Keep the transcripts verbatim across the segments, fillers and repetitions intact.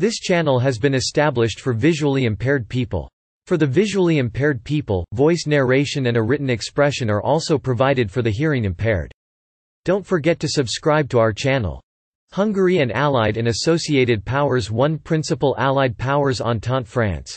This channel has been established for visually impaired people. For the visually impaired people, voice narration and a written expression are also provided for the hearing impaired. Don't forget to subscribe to our channel. Hungary and Allied and Associated Powers. One Principal Allied Powers: Entente France.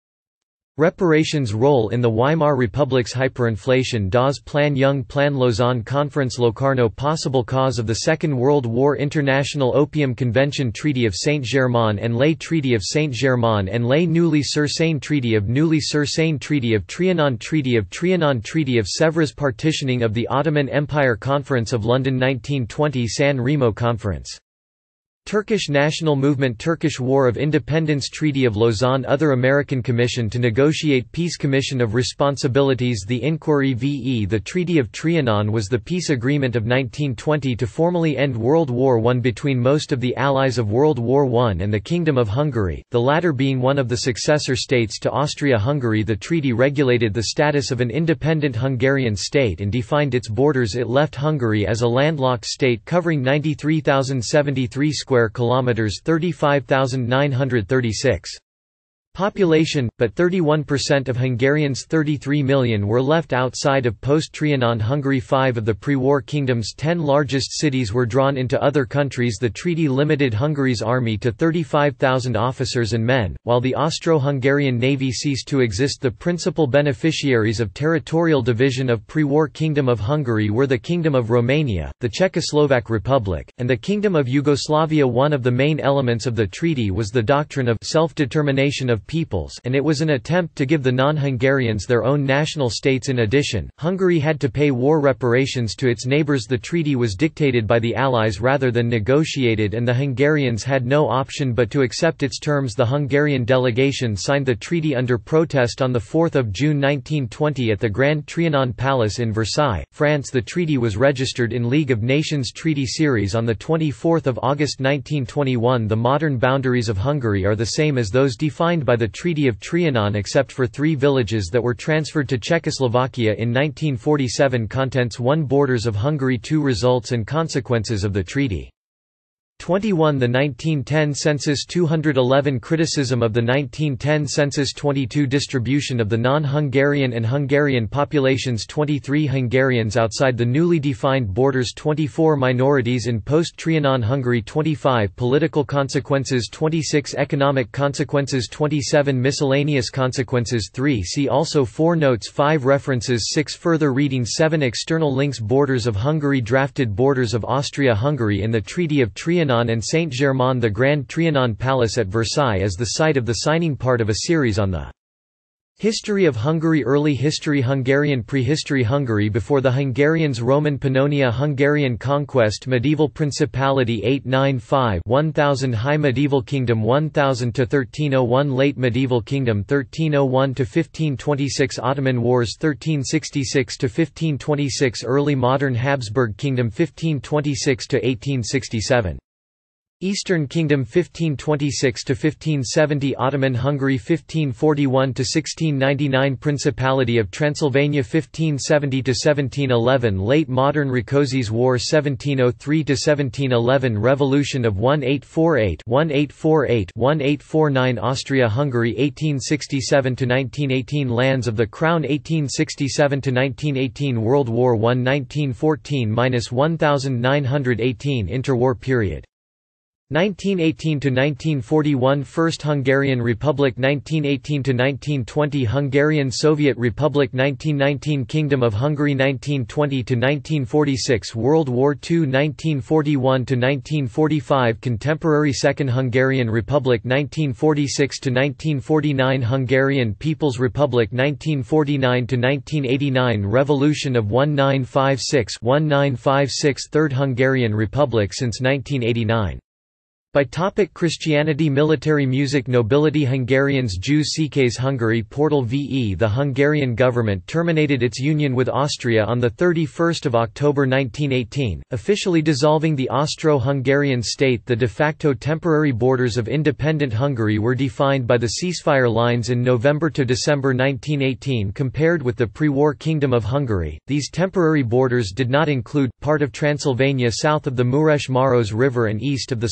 Reparations role in the Weimar Republic's hyperinflation. Das Plan Young Plan Lausanne Conference. Locarno possible cause of the Second World War. International Opium Convention. Treaty of Saint-Germain-en-Laye. Treaty of Saint-Germain-en-Laye. Neuilly-sur-Seine. Treaty of Neuilly-sur-Seine. Treaty of Trianon. Treaty of Trianon. Treaty of Sèvres. Partitioning of the Ottoman Empire. Conference of London nineteen twenty. San Remo Conference. Turkish National Movement. Turkish War of Independence. Treaty of Lausanne. Other American Commission to negotiate peace. Commission of Responsibilities. The Inquiry v. The Treaty of Trianon was the peace agreement of nineteen twenty to formally end World War One between most of the allies of World War One and the Kingdom of Hungary, the latter being one of the successor states to Austria-Hungary. The treaty regulated the status of an independent Hungarian state and defined its borders. It left Hungary as a landlocked state covering ninety-three thousand seventy-three square kilometers, thirty-five thousand nine hundred thirty-six. Population, but thirty-one percent of Hungarians, thirty-three million, were left outside of post-Trianon Hungary. Five of the pre-war kingdom's ten largest cities were drawn into other countries. The treaty limited Hungary's army to thirty-five thousand officers and men, while the Austro-Hungarian navy ceased to exist. The principal beneficiaries of territorial division of pre-war Kingdom of Hungary were the Kingdom of Romania, the Czechoslovak Republic, and the Kingdom of Yugoslavia. One of the main elements of the treaty was the doctrine of self-determination of peoples, and it was an attempt to give the non-Hungarians their own national states. In addition, Hungary had to pay war reparations to its neighbors. The treaty was dictated by the Allies rather than negotiated, and the Hungarians had no option but to accept its terms. The Hungarian delegation signed the treaty under protest on the fourth of June nineteen twenty at the Grand Trianon Palace in Versailles, France. The treaty was registered in League of Nations Treaty Series on the twenty-fourth of August nineteen twenty-one. The modern boundaries of Hungary are the same as those defined by by the Treaty of Trianon except for three villages that were transferred to Czechoslovakia in nineteen forty-seven. Contents: one. Borders of Hungary. two. Results and consequences of the treaty. twenty-one. The nineteen ten census. two hundred eleven. Criticism of the nineteen ten census. twenty-two. Distribution of the non-Hungarian and Hungarian populations. twenty-three. Hungarians outside the newly defined borders. twenty-four. Minorities in post-Trianon Hungary. twenty-five. Political consequences. twenty-six. Economic consequences. twenty-seven. Miscellaneous consequences. three. See also. Four. Notes. five. References. six. Further reading. seven. External links. Borders of Hungary. Drafted borders of Austria-Hungary in the Treaty of Trianon and Saint-Germain. The Grand Trianon Palace at Versailles is the site of the signing part of a series on the history of Hungary. Early history. Hungarian prehistory. Hungary before the Hungarians. Roman Pannonia. Hungarian conquest. Medieval Principality eight ninety-five to one thousand. High Medieval Kingdom one thousand to thirteen oh one. Late Medieval Kingdom thirteen oh one to fifteen twenty-six. Ottoman Wars thirteen sixty-six to fifteen twenty-six. Early Modern Habsburg Kingdom fifteen twenty-six to eighteen sixty-seven. Eastern Kingdom fifteen twenty-six to fifteen seventy. Ottoman Hungary fifteen forty-one to sixteen ninety-nine. Principality of Transylvania fifteen seventy to seventeen eleven. Late Modern Rákóczi's War seventeen oh three to seventeen eleven. Revolution of eighteen forty-eight to eighteen forty-eight to eighteen forty-nine. Austria-Hungary eighteen sixty-seven to nineteen eighteen. Lands of the Crown eighteen sixty-seven to nineteen eighteen. World War One nineteen fourteen to nineteen eighteen. Interwar period nineteen eighteen to nineteen forty-one. First Hungarian Republic nineteen eighteen to nineteen twenty. Hungarian Soviet Republic nineteen nineteen. Kingdom of Hungary nineteen twenty to nineteen forty-six. World War Two nineteen forty-one to nineteen forty-five. Contemporary Second Hungarian Republic nineteen forty-six to nineteen forty-nine. Hungarian People's Republic nineteen forty-nine to nineteen eighty-nine. Revolution of nineteen fifty-six to nineteen fifty-six. Third Hungarian Republic since nineteen eighty-nine. By topic: Christianity, military, music, nobility, Hungarians, Jews, Székely Hungary. Portal V E The Hungarian government terminated its union with Austria on the thirty-first of October nineteen eighteen, officially dissolving the Austro-Hungarian state. The de facto temporary borders of independent Hungary were defined by the ceasefire lines in November to December nineteen eighteen. Compared with the pre-war Kingdom of Hungary, these temporary borders did not include part of Transylvania south of the Mureș-Maros River and east of the Sums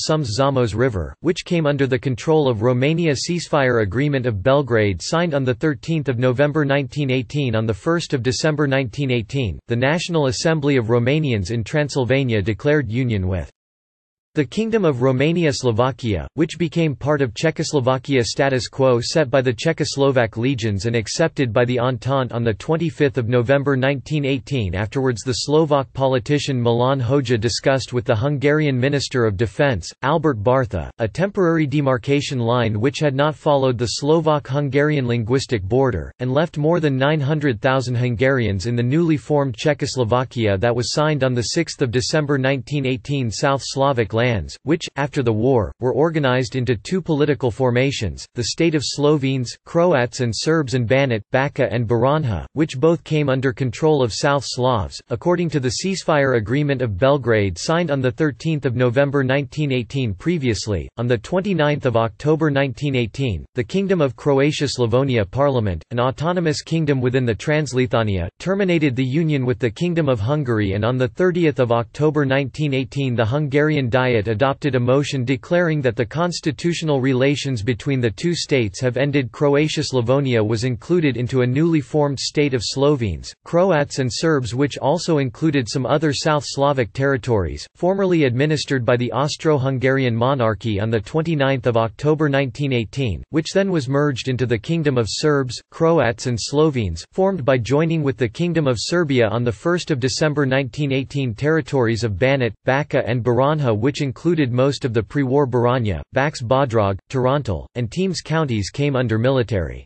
Soamos River, which came under the control of Romania. Ceasefire Agreement of Belgrade signed on the thirteenth of November nineteen eighteen. On the first of December nineteen eighteen, the National Assembly of Romanians in Transylvania declared union with the Kingdom of Romania-Slovakia, which became part of Czechoslovakia. Status quo set by the Czechoslovak legions and accepted by the Entente on the twenty-fifth of November nineteen eighteen. Afterwards, the Slovak politician Milan Hoxha discussed with the Hungarian Minister of Defense, Albert Bartha, a temporary demarcation line which had not followed the Slovak-Hungarian linguistic border, and left more than nine hundred thousand Hungarians in the newly formed Czechoslovakia that was signed on the sixth of December nineteen eighteen. South Slavic lands, which, after the war, were organized into two political formations, the state of Slovenes, Croats and Serbs, and Banat, Bačka and Baranja, which both came under control of South Slavs. According to the Ceasefire Agreement of Belgrade signed on the thirteenth of November nineteen eighteen. Previously, on the twenty-ninth of October nineteen eighteen, the Kingdom of Croatia-Slavonia Parliament, an autonomous kingdom within the Transleithania, terminated the union with the Kingdom of Hungary, and on the thirtieth of October nineteen eighteen the Hungarian Diet adopted a motion declaring that the constitutional relations between the two states have ended. Croatia-Slavonia was included into a newly formed state of Slovenes, Croats and Serbs, which also included some other South Slavic territories, formerly administered by the Austro-Hungarian monarchy. On the twenty-ninth of October nineteen eighteen, which then was merged into the Kingdom of Serbs, Croats and Slovenes, formed by joining with the Kingdom of Serbia on the first of December nineteen eighteen. Territories of Banat, Bačka and Baranja, which included most of the pre-war Baranja, Bax Bodrog, Torontal, and Temes counties, came under military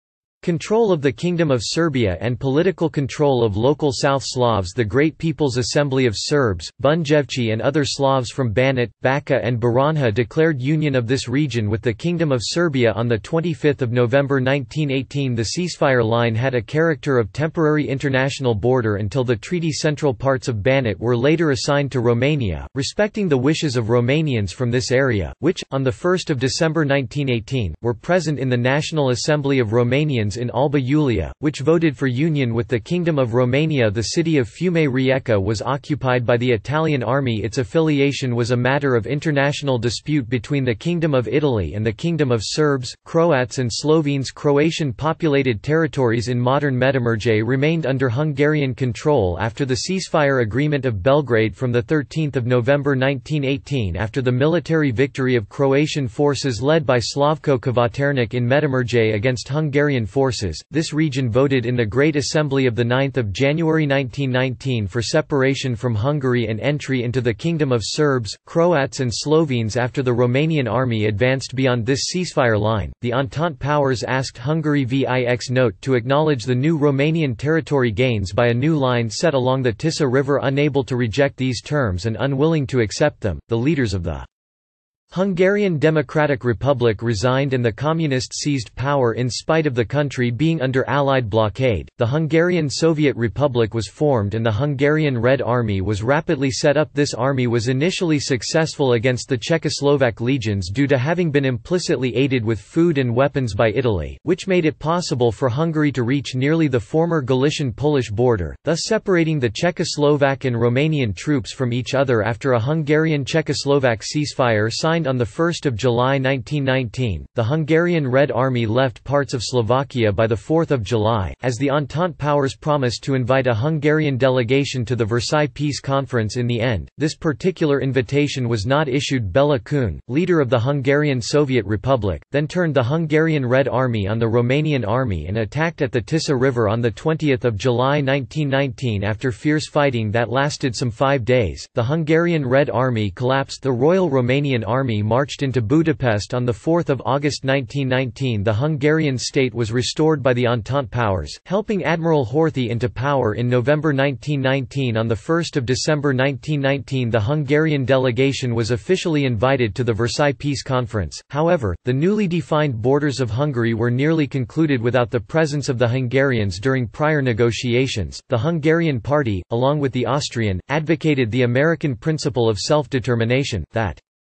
control of the Kingdom of Serbia and political control of local South Slavs. The Great People's Assembly of Serbs, Bunjevci and other Slavs from Banat, Bačka and Baranja declared union of this region with the Kingdom of Serbia on the twenty-fifth of November nineteen eighteen. The ceasefire line had a character of temporary international border until the treaty. Central parts of Banat were later assigned to Romania, respecting the wishes of Romanians from this area, which, on the first of December nineteen eighteen, were present in the National Assembly of Romanians in Alba Iulia, which voted for union with the Kingdom of Romania. The city of Fiume Rijeka was occupied by the Italian army. Its affiliation was a matter of international dispute between the Kingdom of Italy and the Kingdom of Serbs, Croats and Slovenes. Croatian-populated territories in modern Medimurje remained under Hungarian control after the ceasefire agreement of Belgrade from the thirteenth of November nineteen eighteen. After the military victory of Croatian forces led by Slavko Kvaternik in Medimurje against Hungarian forces, this region voted in the Great Assembly of the ninth of January nineteen nineteen for separation from Hungary and entry into the Kingdom of Serbs, Croats and Slovenes. After the Romanian army advanced beyond this ceasefire line, the Entente powers asked Hungary via note to acknowledge the new Romanian territory gains by a new line set along the Tisa River. Unable to reject these terms and unwilling to accept them, the leaders of the Hungarian Democratic Republic resigned and the Communists seized power. In spite of the country being under Allied blockade, the Hungarian Soviet Republic was formed and the Hungarian Red Army was rapidly set up. This army was initially successful against the Czechoslovak legions due to having been implicitly aided with food and weapons by Italy, which made it possible for Hungary to reach nearly the former Galician-Polish border, thus separating the Czechoslovak and Romanian troops from each other. After a Hungarian-Czechoslovak ceasefire signed on the first of July nineteen nineteen, the Hungarian Red Army left parts of Slovakia by the fourth of July, as the Entente powers promised to invite a Hungarian delegation to the Versailles Peace Conference. In the end, this particular invitation was not issued. Bela Kun, leader of the Hungarian Soviet Republic, then turned the Hungarian Red Army on the Romanian army and attacked at the Tisa River on the twentieth of July nineteen nineteen. After fierce fighting that lasted some five days, the Hungarian Red Army collapsed. The Royal Romanian Army marched into Budapest on the fourth of August nineteen nineteen. The Hungarian state was restored by the Entente powers, helping Admiral Horthy into power in November nineteen nineteen. On the first of December nineteen nineteen, the Hungarian delegation was officially invited to the Versailles Peace Conference. However, the newly defined borders of Hungary were nearly concluded without the presence of the Hungarians during prior negotiations. The Hungarian Party, along with the Austrian, advocated the American principle of self-determination, that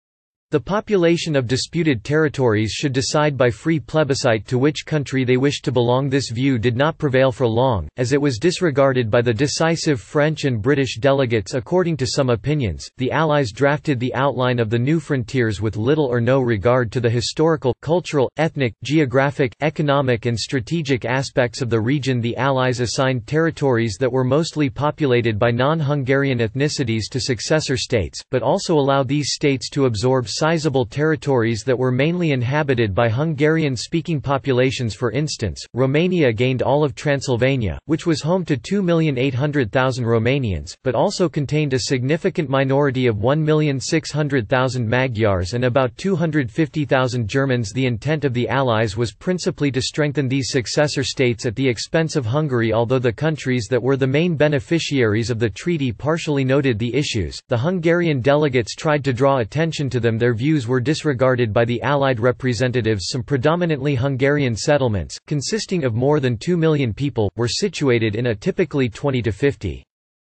The population of disputed territories should decide by free plebiscite to which country they wished to belong. This view did not prevail for long, as it was disregarded by the decisive French and British delegates. According to some opinions, the Allies drafted the outline of the new frontiers with little or no regard to the historical, cultural, ethnic, geographic, economic and strategic aspects of the region. The Allies assigned territories that were mostly populated by non-Hungarian ethnicities to successor states, but also allowed these states to absorb sizable territories that were mainly inhabited by Hungarian-speaking populations. For instance, Romania gained all of Transylvania, which was home to two million eight hundred thousand Romanians, but also contained a significant minority of one million six hundred thousand Magyars and about two hundred fifty thousand Germans. The intent of the Allies was principally to strengthen these successor states at the expense of Hungary. Although the countries that were the main beneficiaries of the treaty partially noted the issues, the Hungarian delegates tried to draw attention to them. Their views were disregarded by the Allied representatives. Some predominantly Hungarian settlements, consisting of more than two million people, were situated in a typically twenty to fifty.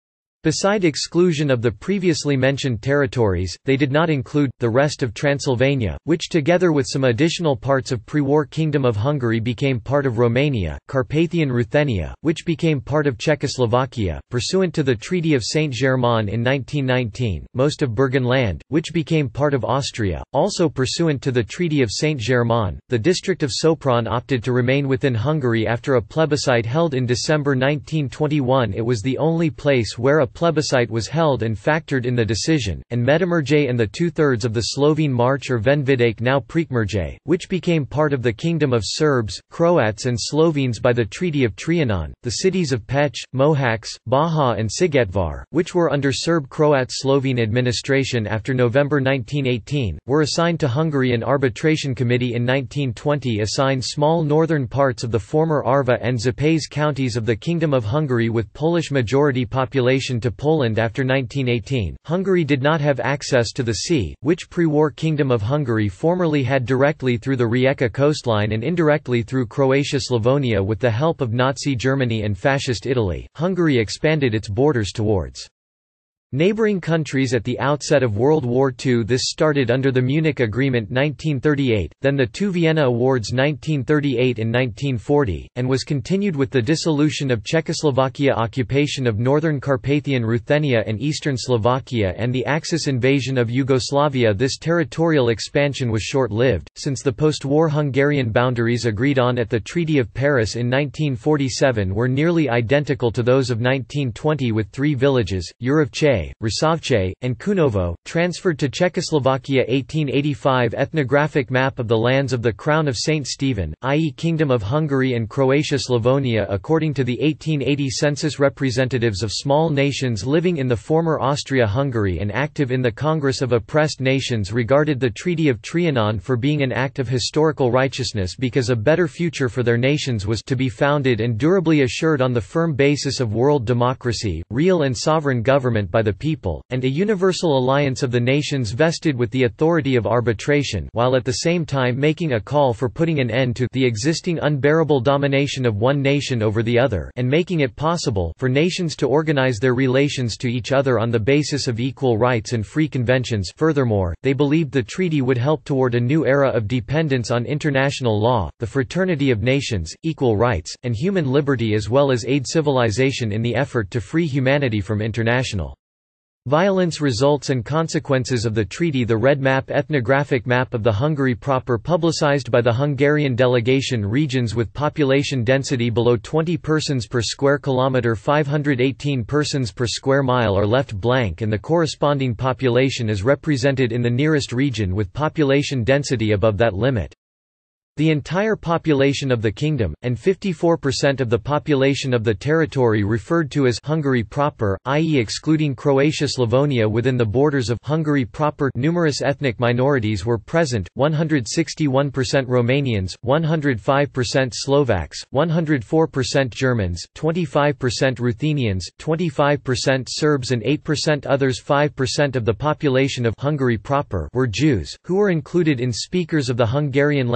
Beside exclusion of the previously mentioned territories, they did not include the rest of Transylvania, which together with some additional parts of pre-war Kingdom of Hungary became part of Romania, Carpathian Ruthenia, which became part of Czechoslovakia, pursuant to the Treaty of Saint-Germain in nineteen nineteen, most of Burgenland, which became part of Austria, also pursuant to the Treaty of Saint-Germain. The district of Sopron opted to remain within Hungary after a plebiscite held in December nineteen twenty-one. It was the only place where a plebiscite was held and factored in the decision, and Medimurje and the two-thirds of the Slovene March or Venvidake, now Prekmurje, which became part of the Kingdom of Serbs, Croats and Slovenes by the Treaty of Trianon. The cities of Pech, Mohacs, Baja and Sigetvar, which were under Serb-Croat-Slovene administration after November nineteen eighteen, were assigned to Hungary. An arbitration committee in nineteen twenty assigned small northern parts of the former Arva and Zapaz counties of the Kingdom of Hungary with Polish majority population to Poland after nineteen eighteen. Hungary did not have access to the sea, which pre-war Kingdom of Hungary formerly had directly through the Rijeka coastline and indirectly through Croatia-Slavonia. With the help of Nazi Germany and Fascist Italy, Hungary expanded its borders towards neighboring countries at the outset of World War Two. This started under the Munich Agreement nineteen thirty-eight, then the two Vienna Awards nineteen thirty-eight and nineteen forty, and was continued with the dissolution of Czechoslovakia, occupation of northern Carpathian Ruthenia and eastern Slovakia, and the Axis invasion of Yugoslavia. This territorial expansion was short-lived, since the post-war Hungarian boundaries agreed on at the Treaty of Paris in nineteen forty-seven were nearly identical to those of nineteen twenty, with three villages, Jurovce, Rasovce, and Kunovo, transferred to Czechoslovakia. eighteen eighty-five Ethnographic map of the lands of the Crown of Saint Stephen, that is Kingdom of Hungary and Croatia-Slavonia. According to the eighteen eighty census, representatives of small nations living in the former Austria-Hungary and active in the Congress of Oppressed Nations regarded the Treaty of Trianon for being an act of historical righteousness, because a better future for their nations was to be founded and durably assured on the firm basis of world democracy, real and sovereign government by the people, and a universal alliance of the nations vested with the authority of arbitration, while at the same time making a call for putting an end to the existing unbearable domination of one nation over the other, and making it possible for nations to organize their relations to each other on the basis of equal rights and free conventions. Furthermore, they believed the treaty would help toward a new era of dependence on international law, the fraternity of nations, equal rights, and human liberty, as well as aid civilization in the effort to free humanity from international violence. Results and consequences of the treaty. The Red Map, ethnographic map of the Hungary proper, publicized by the Hungarian delegation. Regions with population density below twenty persons per square kilometre, five hundred eighteen persons per square mile, are left blank, and the corresponding population is represented in the nearest region with population density above that limit. The entire population of the kingdom, and fifty-four percent of the population of the territory referred to as Hungary proper, that is excluding Croatia-Slavonia within the borders of Hungary proper. Numerous ethnic minorities were present, one hundred sixty-one percent Romanians, one hundred five percent Slovaks, one hundred four percent Germans, twenty-five percent Ruthenians, twenty-five percent Serbs and eight percent others. five percent of the population of Hungary proper were Jews, who were included in speakers of the Hungarian language.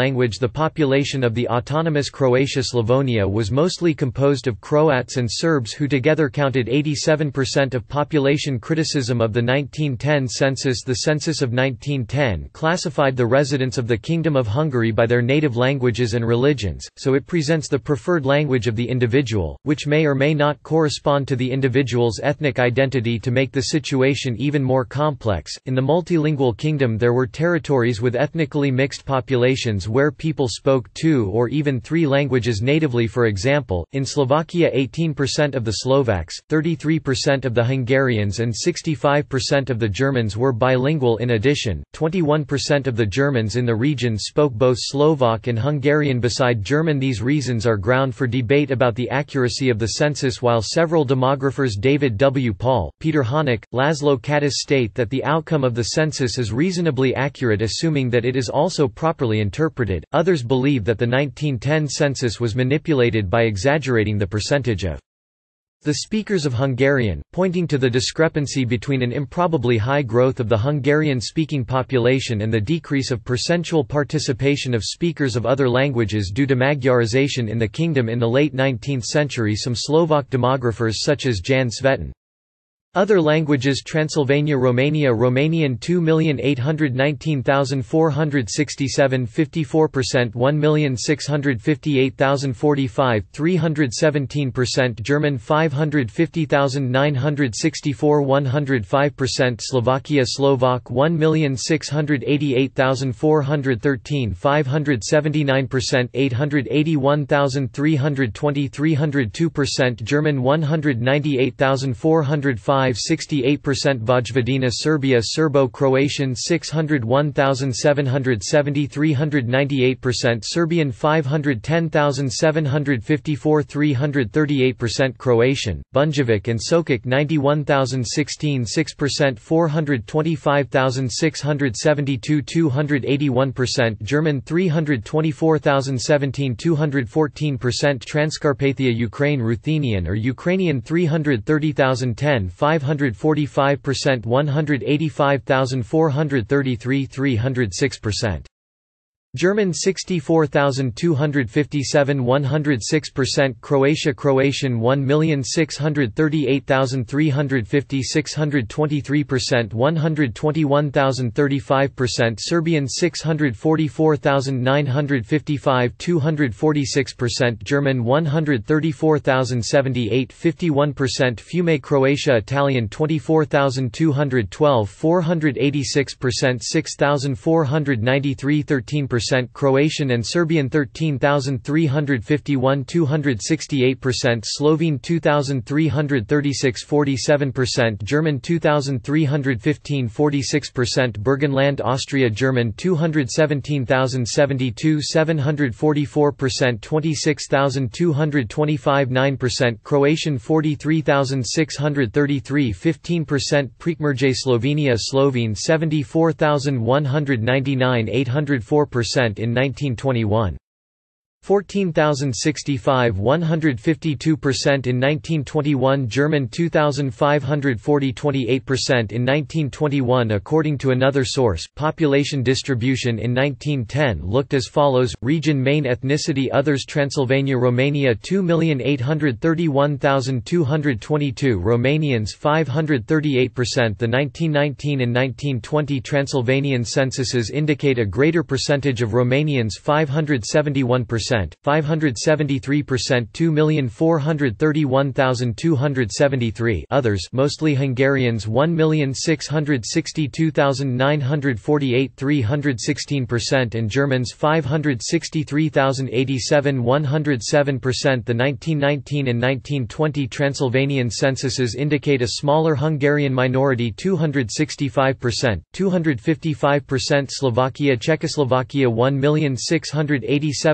the population of the autonomous Croatia-Slavonia was mostly composed of Croats and Serbs who together counted eighty-seven percent of population. Criticism of the nineteen ten census. The census of nineteen ten classified the residents of the Kingdom of Hungary by their native languages and religions, so it presents the preferred language of the individual, which may or may not correspond to the individual's ethnic identity. To make the situation even more complex, in the multilingual kingdom there were territories with ethnically mixed populations where people spoke two or even three languages natively. For example, in Slovakia eighteen percent of the Slovaks, thirty-three percent of the Hungarians and sixty-five percent of the Germans were bilingual. In addition, twenty-one percent of the Germans in the region spoke both Slovak and Hungarian beside German. These reasons are ground for debate about the accuracy of the census, while several demographers David W. Paul, Peter Honeck, Laszlo Katis state that the outcome of the census is reasonably accurate assuming that it is also properly interpreted. Others believe that the nineteen ten census was manipulated by exaggerating the percentage of the speakers of Hungarian, pointing to the discrepancy between an improbably high growth of the Hungarian-speaking population and the decrease of percentual participation of speakers of other languages due to Magyarization in the kingdom in the late nineteenth century. Some Slovak demographers such as Jan Svetin. Other languages: Transylvania, Romania, Romanian two million eight hundred nineteen thousand four hundred sixty-seven, fifty-four percent, one million six hundred fifty-eight thousand forty-five, three hundred seventeen percent, German five hundred fifty thousand nine hundred sixty-four, one hundred five percent, Slovakia, Slovak one million six hundred eighty-eight thousand four hundred thirteen, five hundred seventy-nine percent, eight hundred eighty-one thousand three hundred twenty, three hundred two percent, German one hundred ninety-eight thousand four hundred five, sixty-eight percent, Vojvodina, Serbia, Serbo-Croatian six hundred one thousand seven hundred seventy, three hundred ninety-eight percent, Serbian five hundred ten thousand seven hundred fifty-four, three hundred thirty-eight percent, Croatian, Bunjevic and Sokic ninety-one thousand sixteen, six percent, four hundred twenty-five thousand six hundred seventy-two, two hundred eighty-one percent, German three hundred twenty-four thousand seventeen, two hundred fourteen percent, Transcarpathia, Ukraine, Ruthenian or Ukrainian three hundred thirty thousand ten, five hundred forty-five percent, one hundred eighty-five thousand four hundred thirty-three, three hundred six percent. German sixty-four thousand two hundred fifty-seven, one hundred six percent, Croatia, Croatian one million six hundred thirty-eight thousand three hundred fifty, six hundred twenty-three percent, one hundred twenty-one thousand thirty-five percent, Serbian six hundred forty-four thousand nine hundred fifty-five, two hundred forty-six percent, German one hundred thirty-four thousand seventy-eight, fifty-one percent, Fiume, Croatia, Italian twenty-four thousand two hundred twelve, four hundred eighty-six percent, six thousand four hundred ninety-three, thirteen percent, Croatian and Serbian thirteen thousand three hundred fifty-one, two hundred sixty-eight percent, Slovene two thousand three hundred thirty-six, forty-seven percent, German two thousand three hundred fifteen, forty-six percent, Burgenland, Austria, German two hundred seventeen thousand seventy-two, seven hundred forty-four percent, twenty-six thousand two hundred twenty-five, nine percent, Croatian forty-three thousand six hundred thirty-three, fifteen percent, Prekmurje, Slovenia, Slovene seventy-four thousand one hundred ninety-nine, eight hundred four percent in nineteen twenty-one. fourteen thousand sixty-five, one hundred fifty-two percent in nineteen twenty-one. German two thousand five hundred forty, twenty-eight percent in nineteen twenty-one. According to another source, population distribution in nineteen ten looked as follows: region, main ethnicity, others, Transylvania, Romania two million eight hundred thirty-one thousand two hundred twenty-two, Romanians five hundred thirty-eight percent. The nineteen nineteen and nineteen twenty Transylvanian censuses indicate a greater percentage of Romanians, five hundred seventy-one percent, five hundred seventy-three percent, two million four hundred thirty-one thousand two hundred seventy-three, others, mostly Hungarians, one million six hundred sixty-two thousand nine hundred forty-eight, three hundred sixteen percent, and Germans five hundred sixty-three thousand eighty-seven, one hundred seven percent. The nineteen nineteen and nineteen twenty Transylvanian censuses indicate a smaller Hungarian minority, two hundred sixty-five percent, two hundred fifty-five percent, Slovakia, Czechoslovakia one million six hundred eighty-seven thousand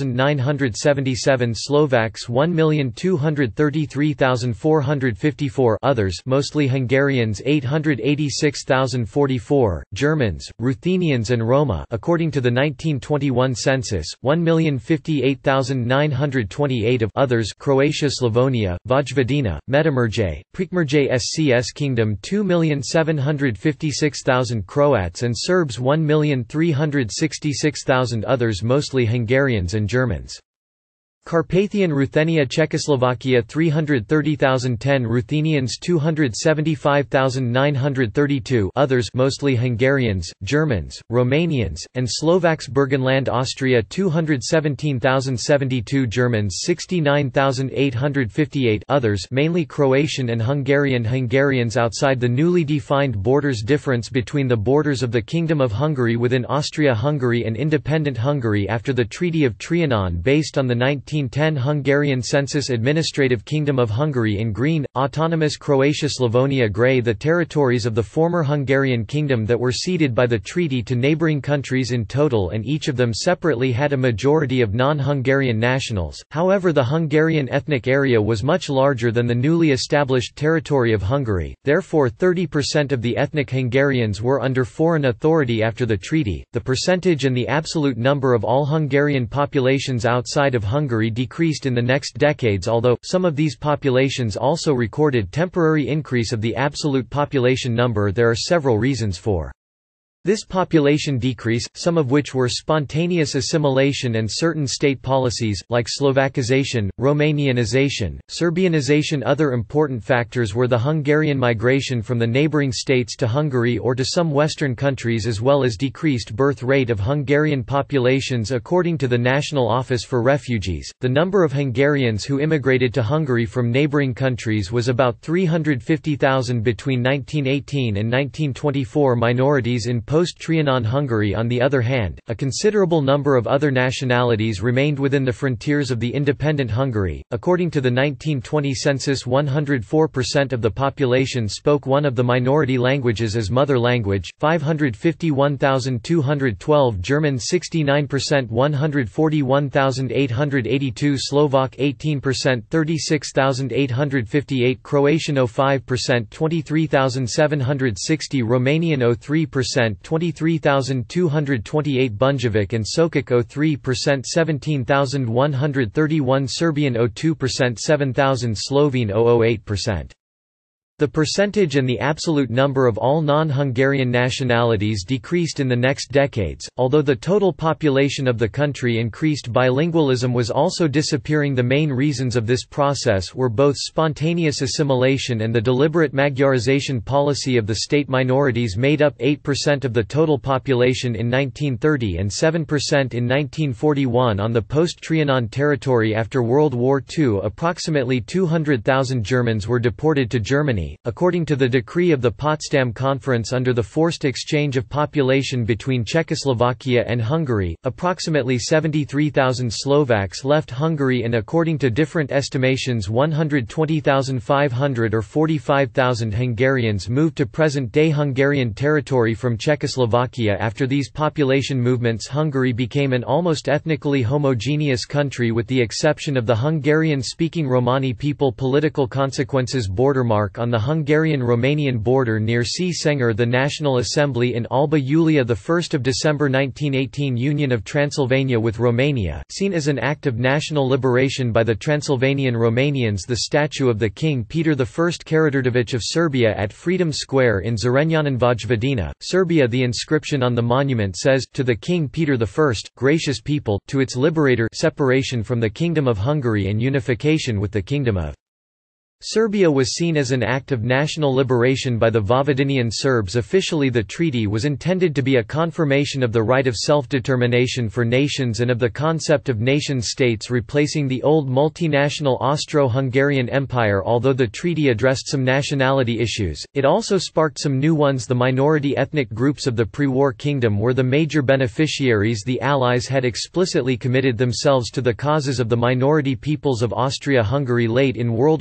thousand nine hundred seventy-seven, Slovaks one million two hundred thirty-three thousand four hundred fifty-four, others mostly Hungarians eight hundred eighty-six thousand forty-four, Germans, Ruthenians and Roma according to the nineteen twenty-one census, one million fifty-eight thousand nine hundred twenty-eight of others Croatia, Slavonia, Vojvodina, Međimurje, Prekmurje Scs Kingdom two million seven hundred fifty-six thousand Croats and Serbs one million three hundred sixty-six thousand, others mostly Hungarians and Germans. Carpathian Ruthenia, Czechoslovakia three hundred thirty thousand ten, Ruthenians two hundred seventy-five thousand nine hundred thirty-two, others mostly Hungarians, Germans, Romanians, and Slovaks. Burgenland, Austria two hundred seventeen thousand seventy-two, Germans sixty-nine thousand eight hundred fifty-eight, others mainly Croatian and Hungarian. Hungarians outside the newly defined borders. Difference between the borders of the Kingdom of Hungary within Austria-Hungary and independent Hungary after the Treaty of Trianon based on the nineteen ten Hungarian census. Administrative Kingdom of Hungary in green, autonomous Croatia, Slavonia grey. The territories of the former Hungarian kingdom that were ceded by the treaty to neighbouring countries in total, and each of them separately had a majority of non-Hungarian nationals. However, the Hungarian ethnic area was much larger than the newly established territory of Hungary, therefore thirty percent of the ethnic Hungarians were under foreign authority after the treaty. The percentage and the absolute number of all Hungarian populations outside of Hungary decreased in the next decades, although some of these populations also recorded temporary increase of the absolute population number. There are several reasons for this population decrease, some of which were spontaneous assimilation and certain state policies, like Slovakization, Romanianization, Serbianization. Other important factors were the Hungarian migration from the neighbouring states to Hungary or to some Western countries, as well as decreased birth rate of Hungarian populations. According to the National Office for Refugees, the number of Hungarians who immigrated to Hungary from neighbouring countries was about three hundred fifty thousand between nineteen eighteen and nineteen twenty-four. Minorities in post-Trianon Hungary, on the other hand, a considerable number of other nationalities remained within the frontiers of the independent Hungary. According to the nineteen twenty census, one hundred four percent of the population spoke one of the minority languages as mother language, five hundred fifty-one thousand two hundred twelve German, sixty-nine percent, one hundred forty-one thousand eight hundred eighty-two Slovak, eighteen percent, thirty-six thousand eight hundred fifty-eight Croatian, zero point five percent, twenty-three thousand seven hundred sixty Romanian, zero point three percent, twenty-three thousand two hundred twenty-eight Bunjevic and Sokic, zero point three percent, seventeen thousand one hundred thirty-one Serbian, zero point two percent, seven thousand Slovene, zero point zero eight percent. The percentage and the absolute number of all non-Hungarian nationalities decreased in the next decades, although the total population of the country increased. Bilingualism was also disappearing. The main reasons of this process were both spontaneous assimilation and the deliberate Magyarization policy of the state. Minorities made up eight percent of the total population in nineteen thirty and seven percent in nineteen forty-one on the post-Trianon territory. After World War Two, approximately two hundred thousand Germans were deported to Germany. According to the decree of the Potsdam Conference under the forced exchange of population between Czechoslovakia and Hungary, approximately seventy-three thousand Slovaks left Hungary, and according to different estimations one hundred twenty thousand five hundred or forty-five thousand Hungarians moved to present-day Hungarian territory from Czechoslovakia. After these population movements, Hungary became an almost ethnically homogeneous country with the exception of the Hungarian-speaking Romani people. Political consequences. Border mark on the Hungarian-Romanian border near C. Senger. The National Assembly in Alba Iulia, the first of December nineteen eighteen. Union of Transylvania with Romania, seen as an act of national liberation by the Transylvanian Romanians. The statue of the King Peter the First Karađorđević of Serbia at Freedom Square in Zrenjanin, Vojvodina, Serbia. The inscription on the monument says, "To the King Peter the First, gracious people, to its liberator, separation from the Kingdom of Hungary and unification with the Kingdom of Serbia was seen as an act of national liberation by the Vojvodinian Serbs. Officially, the treaty was intended to be a confirmation of the right of self-determination for nations and of the concept of nation-states, replacing the old multinational Austro-Hungarian Empire. Although the treaty addressed some nationality issues, it also sparked some new ones. The minority ethnic groups of the pre-war kingdom were the major beneficiaries. The Allies had explicitly committed themselves to the causes of the minority peoples of Austria-Hungary. Late in World War One,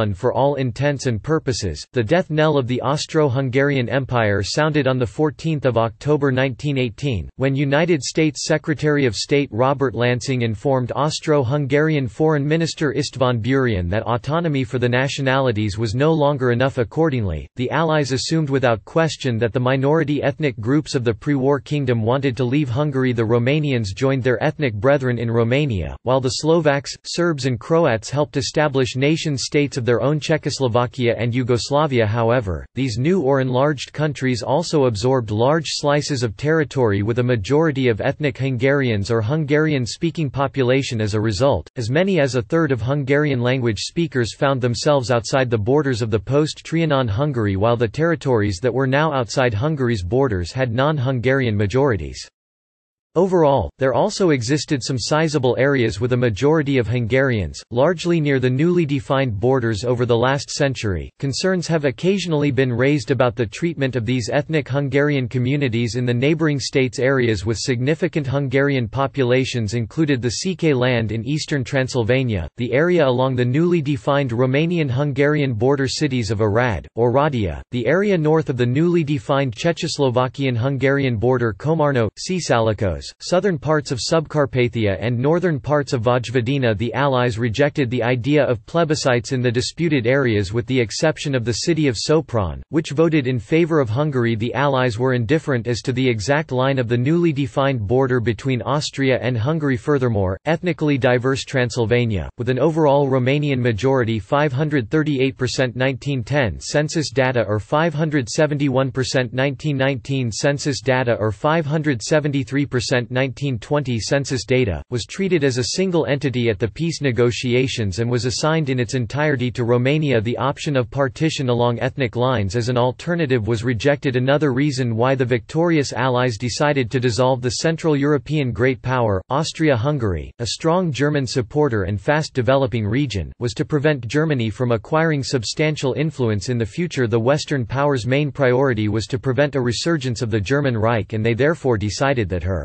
one for all intents and purposes. The death knell of the Austro-Hungarian Empire sounded on the fourteenth of October nineteen eighteen, when United States Secretary of State Robert Lansing informed Austro-Hungarian Foreign Minister István Burian that autonomy for the nationalities was no longer enough. Accordingly, the Allies assumed without question that the minority ethnic groups of the pre-war kingdom wanted to leave Hungary. The Romanians joined their ethnic brethren in Romania, while the Slovaks, Serbs and Croats helped establish nation-states of their own. Czechoslovakia and Yugoslavia. However, these new or enlarged countries also absorbed large slices of territory with a majority of ethnic Hungarians or Hungarian-speaking population. As a result, as many as a third of Hungarian-language speakers found themselves outside the borders of the post-Trianon Hungary, while the territories that were now outside Hungary's borders had non-Hungarian majorities. Overall, there also existed some sizable areas with a majority of Hungarians, largely near the newly defined borders. Over the last century, concerns have occasionally been raised about the treatment of these ethnic Hungarian communities in the neighboring states. Areas with significant Hungarian populations included the Székely land in eastern Transylvania, the area along the newly defined Romanian-Hungarian border cities of Arad, Oradea, the area north of the newly defined Czechoslovakian-Hungarian border Komarno, Sisalikos, southern parts of Subcarpathia and northern parts of Vojvodina. The Allies rejected the idea of plebiscites in the disputed areas with the exception of the city of Sopron, which voted in favor of Hungary. The Allies were indifferent as to the exact line of the newly defined border between Austria and Hungary. Furthermore, ethnically diverse Transylvania, with an overall Romanian majority five hundred thirty-eight percent nineteen ten census data or five hundred seventy-one percent nineteen nineteen census data or five hundred seventy-three percent nineteen twenty census data, was treated as a single entity at the peace negotiations and was assigned in its entirety to Romania. The option of partition along ethnic lines as an alternative was rejected. Another reason why the victorious Allies decided to dissolve the Central European great power, Austria-Hungary, a strong German supporter and fast-developing region, was to prevent Germany from acquiring substantial influence in the future. The Western powers' main priority was to prevent a resurgence of the German Reich, and they therefore decided that her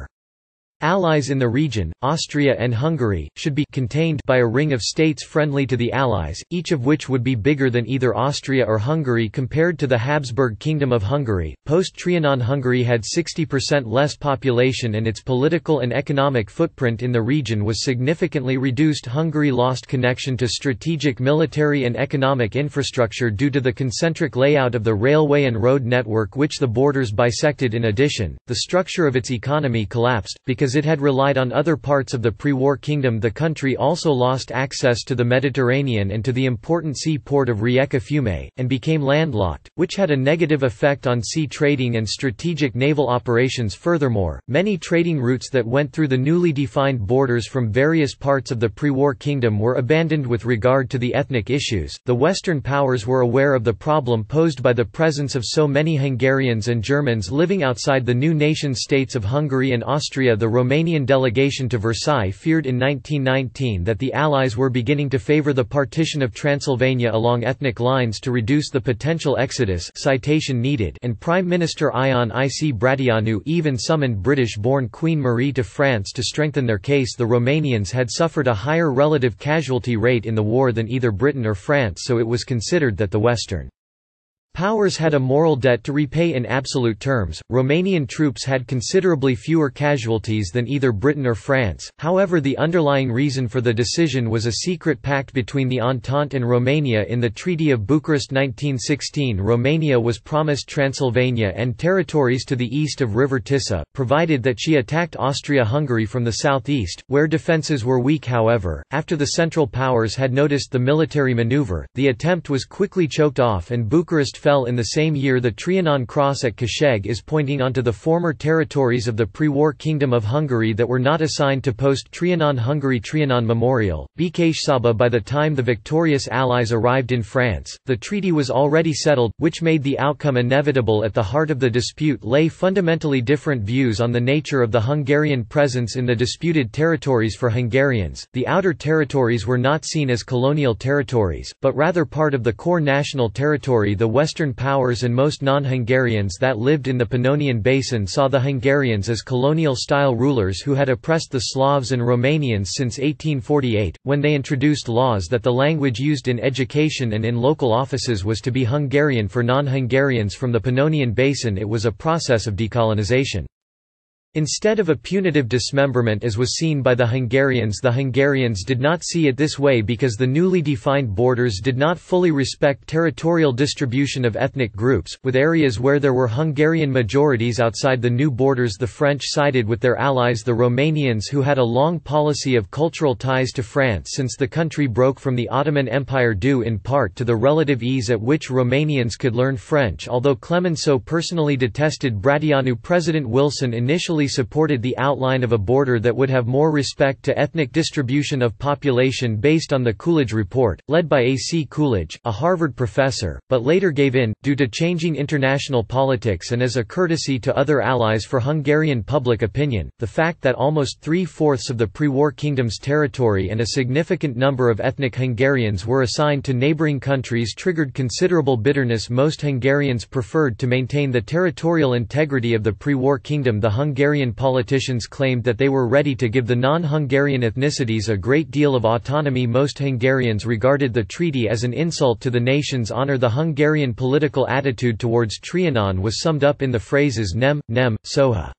allies in the region, Austria and Hungary, should be contained by a ring of states friendly to the Allies, each of which would be bigger than either Austria or Hungary. Compared to the Habsburg Kingdom of Hungary, post-Trianon Hungary had sixty percent less population and its political and economic footprint in the region was significantly reduced. Hungary lost connection to strategic military and economic infrastructure due to the concentric layout of the railway and road network which the borders bisected. In addition, the structure of its economy collapsed, because it had relied on other parts of the pre-war kingdom. The country also lost access to the Mediterranean and to the important seaport of Rijeka Fiume, and became landlocked, which had a negative effect on sea trading and strategic naval operations. Furthermore, many trading routes that went through the newly defined borders from various parts of the pre-war kingdom were abandoned. With regard to the ethnic issues, the Western powers were aware of the problem posed by the presence of so many Hungarians and Germans living outside the new nation-states of Hungary and Austria. The Romanian delegation to Versailles feared in nineteen nineteen that the Allies were beginning to favor the partition of Transylvania along ethnic lines to reduce the potential exodus citation needed, and Prime Minister Ion I C Brătianu even summoned British-born Queen Marie to France to strengthen their case. The Romanians had suffered a higher relative casualty rate in the war than either Britain or France, so it was considered that the Western powers had a moral debt to repay. In absolute terms, Romanian troops had considerably fewer casualties than either Britain or France. However, the underlying reason for the decision was a secret pact between the Entente and Romania. In the Treaty of Bucharest nineteen sixteen, Romania was promised Transylvania and territories to the east of River Tisa, provided that she attacked Austria-Hungary from the southeast, where defences were weak. However, after the Central Powers had noticed the military maneuver, the attempt was quickly choked off and Bucharest fell in the same year. The Trianon Cross at Kőszeg is pointing onto the former territories of the pre-war Kingdom of Hungary that were not assigned to post-Trianon Hungary. Trianon Memorial, Békéscsaba. By the time the victorious Allies arrived in France, the treaty was already settled, which made the outcome inevitable. At the heart of the dispute lay fundamentally different views on the nature of the Hungarian presence in the disputed territories. For Hungarians, the outer territories were not seen as colonial territories, but rather part of the core national territory. The Western Western powers and most non-Hungarians that lived in the Pannonian Basin saw the Hungarians as colonial-style rulers who had oppressed the Slavs and Romanians since eighteen forty-eight, when they introduced laws that the language used in education and in local offices was to be Hungarian for non-Hungarians from the Pannonian Basin. It was a process of decolonization. Instead of a punitive dismemberment as was seen by the Hungarians, the Hungarians did not see it this way because the newly defined borders did not fully respect territorial distribution of ethnic groups, with areas where there were Hungarian majorities outside the new borders. The French sided with their allies the Romanians, who had a long policy of cultural ties to France since the country broke from the Ottoman Empire, due in part to the relative ease at which Romanians could learn French. Although Clemenceau personally detested Brătianu, President Wilson initially supported the outline of a border that would have more respect to ethnic distribution of population based on the Coolidge Report, led by A C Coolidge, a Harvard professor, but later gave in, due to changing international politics and as a courtesy to other allies for Hungarian public opinion. The fact that almost three-fourths of the pre-war kingdom's territory and a significant number of ethnic Hungarians were assigned to neighboring countries triggered considerable bitterness. Most Hungarians preferred to maintain the territorial integrity of the pre-war kingdom. The Hungarian politicians claimed that they were ready to give the non-Hungarian ethnicities a great deal of autonomy. Most Hungarians regarded the treaty as an insult to the nation's honor. The Hungarian political attitude towards Trianon was summed up in the phrases nem, nem, soha,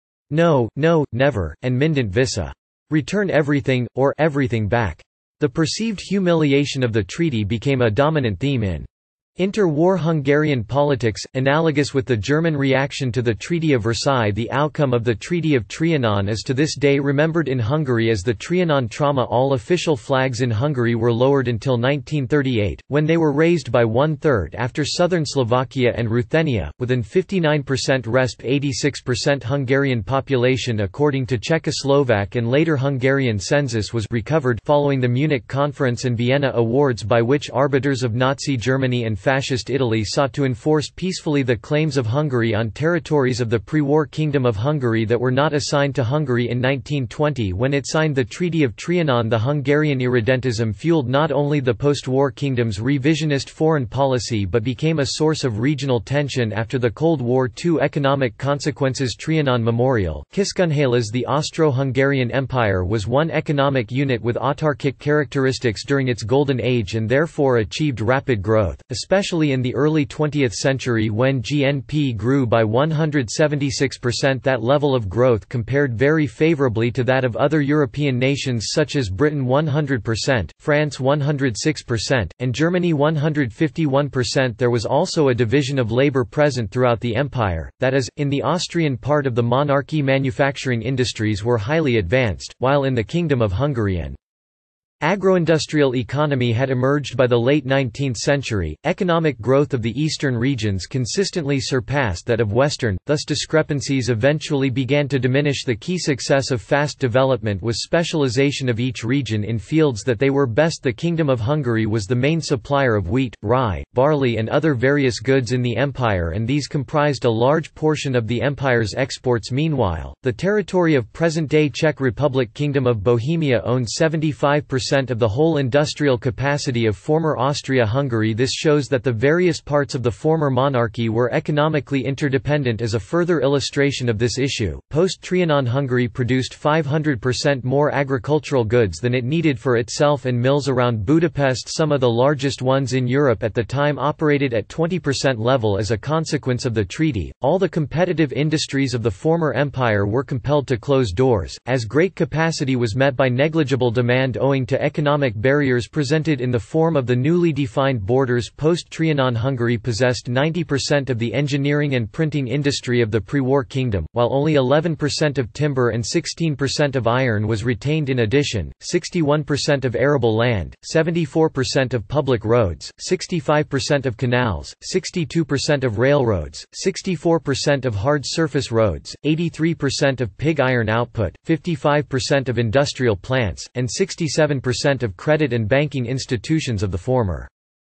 no, no, never, and mindent vissza, return everything, or everything back. The perceived humiliation of the treaty became a dominant theme in interwar Hungarian politics, analogous with the German reaction to the Treaty of Versailles. The outcome of the Treaty of Trianon is to this day remembered in Hungary as the Trianon trauma. All official flags in Hungary were lowered until nineteen thirty-eight, when they were raised by one-third after southern Slovakia and Ruthenia, with an fifty-nine percent resp eighty-six percent Hungarian population according to Czechoslovak and later Hungarian census was recovered following the Munich Conference and Vienna Awards, by which arbiters of Nazi Germany and Fascist Italy sought to enforce peacefully the claims of Hungary on territories of the pre-war Kingdom of Hungary that were not assigned to Hungary. In nineteen twenty, when it signed the Treaty of Trianon, the Hungarian irredentism fueled not only the post-war kingdom's revisionist foreign policy but became a source of regional tension after the Cold War. Two economic consequences. Trianon Memorial, Kiskunhalas. The Austro-Hungarian Empire was one economic unit with autarkic characteristics during its golden age and therefore achieved rapid growth, especially in the early twentieth century when G N P grew by one hundred seventy-six percent. That level of growth compared very favorably to that of other European nations such as Britain one hundred percent, France one hundred six percent, and Germany one hundred fifty-one percent. There was also a division of labor present throughout the empire, that is, in the Austrian part of the monarchy manufacturing industries were highly advanced, while in the Kingdom of Hungary an agroindustrial economy had emerged. By the late nineteenth century, economic growth of the eastern regions consistently surpassed that of western, thus discrepancies eventually began to diminish. The key success of fast development was specialization of each region in fields that they were best. The Kingdom of Hungary was the main supplier of wheat, rye, barley and other various goods in the empire, and these comprised a large portion of the empire's exports. Meanwhile, the territory of present-day Czech Republic Kingdom of Bohemia owned seventy-five percent of the whole industrial capacity of former Austria-Hungary. This shows that the various parts of the former monarchy were economically interdependent. As a further illustration of this issue, post-Trianon Hungary produced five hundred percent more agricultural goods than it needed for itself, and mills around Budapest, some of the largest ones in Europe at the time, operated at twenty percent level. As a consequence of the treaty, all the competitive industries of the former empire were compelled to close doors, as great capacity was met by negligible demand owing to economic barriers presented in the form of the newly defined borders. Post-Trianon Hungary possessed ninety percent of the engineering and printing industry of the pre-war kingdom, while only eleven percent of timber and sixteen percent of iron was retained. In addition, sixty-one percent of arable land, seventy-four percent of public roads, sixty-five percent of canals, sixty-two percent of railroads, sixty-four percent of hard surface roads, eighty-three percent of pig iron output, fifty-five percent of industrial plants, and sixty-seven percent of credit and banking institutions of the former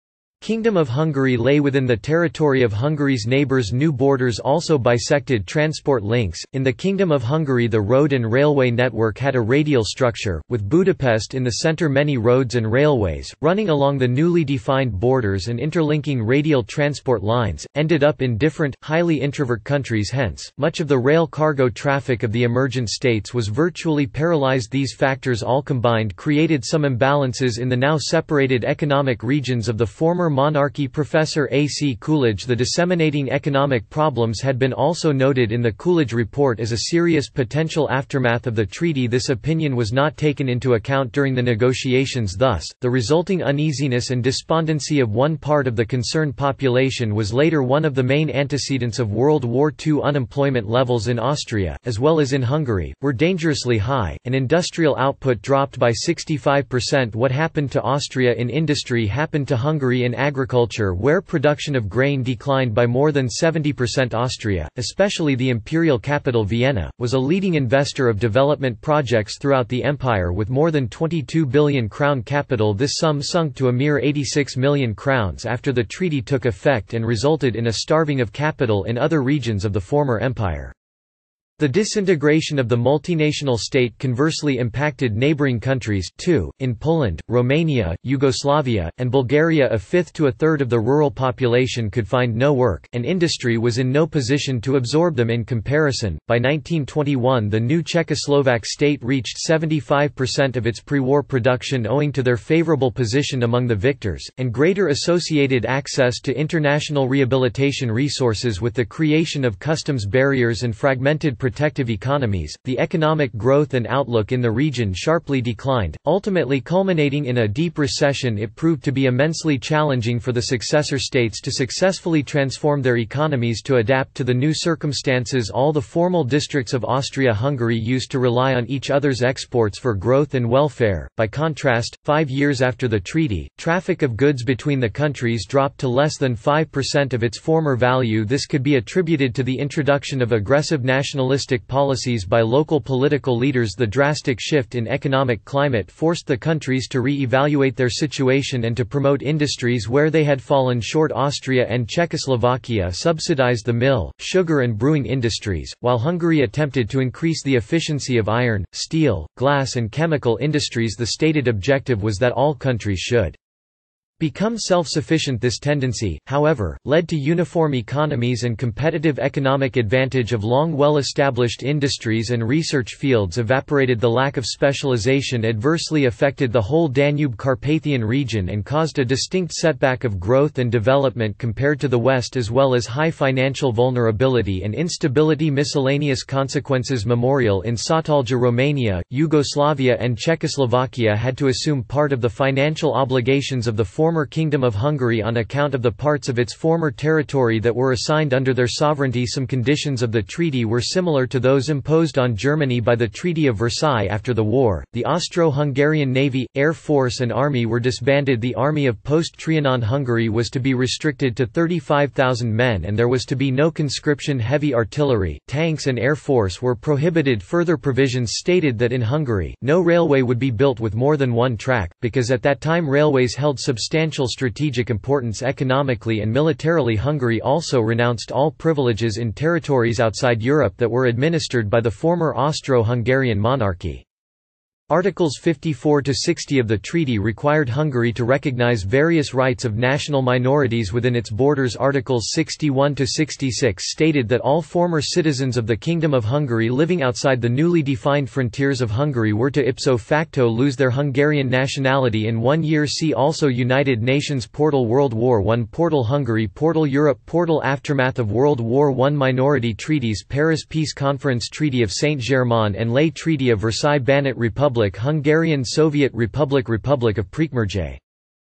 Kingdom of Hungary lay within the territory of Hungary's neighbors. New borders also bisected transport links. In the Kingdom of Hungary, the road and railway network had a radial structure, with Budapest in the center. Many roads and railways, running along the newly defined borders and interlinking radial transport lines, ended up in different, highly introvert countries. Hence, much of the rail cargo traffic of the emergent states was virtually paralyzed. These factors all combined created some imbalances in the now separated economic regions of the former monarchy. Professor A. C. Coolidge. The disseminating economic problems had been also noted in the Coolidge Report as a serious potential aftermath of the treaty. This opinion was not taken into account during the negotiations. Thus, the resulting uneasiness and despondency of one part of the concerned population was later one of the main antecedents of World War Two. Unemployment levels in Austria, as well as in Hungary, were dangerously high, and industrial output dropped by sixty-five percent. What happened to Austria in industry happened to Hungary in agriculture, where production of grain declined by more than seventy percent. Austria, especially the imperial capital Vienna, was a leading investor of development projects throughout the empire with more than twenty-two billion crown capital. This sum sunk to a mere eighty-six million crowns after the treaty took effect and resulted in a starving of capital in other regions of the former empire. The disintegration of the multinational state conversely impacted neighboring countries, too. In Poland, Romania, Yugoslavia, and Bulgaria, a fifth to a third of the rural population could find no work, and industry was in no position to absorb them in comparison. By nineteen twenty-one, the new Czechoslovak state reached seventy-five percent of its pre-war production owing to their favorable position among the victors, and greater associated access to international rehabilitation resources. With the creation of customs barriers and fragmented protective economies, the economic growth and outlook in the region sharply declined, ultimately culminating in a deep recession. It proved to be immensely challenging for the successor states to successfully transform their economies to adapt to the new circumstances. All the formal districts of Austria-Hungary used to rely on each other's exports for growth and welfare. By contrast, five years after the treaty, traffic of goods between the countries dropped to less than five percent of its former value. This could be attributed to the introduction of aggressive nationalistic policies by local political leaders. The drastic shift in economic climate forced the countries to re-evaluate their situation and to promote industries where they had fallen short. Austria and Czechoslovakia subsidized the mill, sugar and brewing industries, while Hungary attempted to increase the efficiency of iron, steel, glass and chemical industries. The stated objective was that all countries should become self-sufficient. This tendency, however, led to uniform economies and competitive economic advantage of long well-established industries and research fields evaporated. The lack of specialization adversely affected the whole Danube-Carpathian region and caused a distinct setback of growth and development compared to the West, as well as high financial vulnerability and instability. Miscellaneous consequences. Memorial. In Satalja, Romania, Yugoslavia and Czechoslovakia had to assume part of the financial obligations of the former Kingdom of Hungary on account of the parts of its former territory that were assigned under their sovereignty. Some conditions of the treaty were similar to those imposed on Germany by the Treaty of Versailles. After the war, the Austro-Hungarian Navy, Air Force and Army were disbanded. The army of post-Trianon Hungary was to be restricted to thirty-five thousand men and there was to be no conscription. Heavy artillery, tanks and air force were prohibited. Further provisions stated that in Hungary, no railway would be built with more than one track, because at that time railways held substantial strategic importance economically and militarily. Hungary also renounced all privileges in territories outside Europe that were administered by the former Austro-Hungarian monarchy. Articles fifty-four to sixty of the treaty required Hungary to recognize various rights of national minorities within its borders. Articles sixty-one to sixty-six stated that all former citizens of the Kingdom of Hungary living outside the newly defined frontiers of Hungary were to ipso facto lose their Hungarian nationality in one year. See also United Nations Portal. World War One Portal. Hungary Portal. Europe Portal. Aftermath of World War One. Minority treaties. Paris Peace Conference. Treaty of Saint-Germain-en-Laye. Treaty of Versailles. Banat Republic. Hungarian Soviet Republic. Republic of Prekmurje.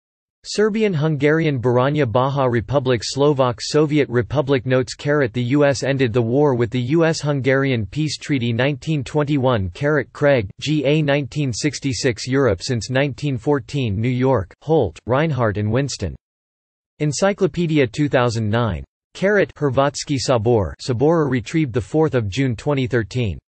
Serbian Hungarian Baranja Baja Republic. Slovak Soviet Republic. Notes. The U S ended the war with the U S-Hungarian Peace Treaty nineteen twenty-one. Craig, G A nineteen sixty-six. Europe since nineteen fourteen. New York, Holt, Reinhardt and Winston. Encyclopedia two thousand nine. Hrvatski Sabor. Sabora retrieved the fourth of June twenty thirteen.